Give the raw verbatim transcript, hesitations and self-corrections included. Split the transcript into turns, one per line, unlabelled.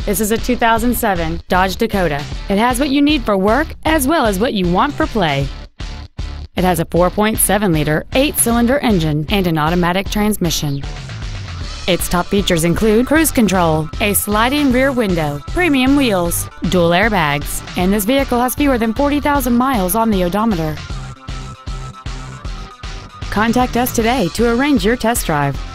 This is a two thousand seven Dodge Dakota. It has what you need for work as well as what you want for play. It has a four point seven liter eight-cylinder engine and an automatic transmission. Its top features include cruise control, a sliding rear window, premium wheels, dual airbags, and this vehicle has fewer than forty thousand miles on the odometer. Contact us today to arrange your test drive.